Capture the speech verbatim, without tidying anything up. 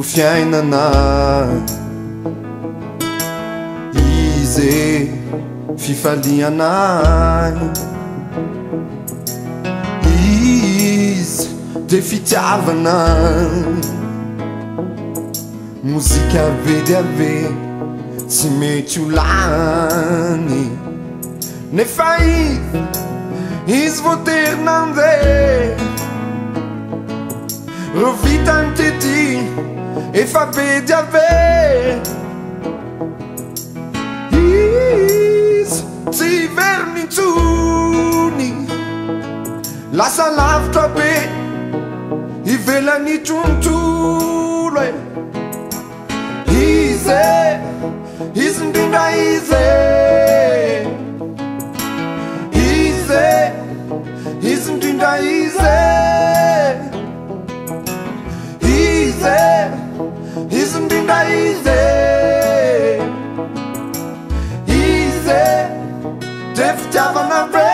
no fiainanay. Izy fifalianay, izy de fitiavanay. Mozika ave de ave tsy mety ho lany, nefa izy izy voatery nandeha. Rô vitany tety efa be de ave. Izy tsy very nintsony, lasa lavitra be ivelany tontolo e. Izy izy ndrindra izy, izy izy ndrindra izy, izy izy ndrindra izy, izy de fitiavana be.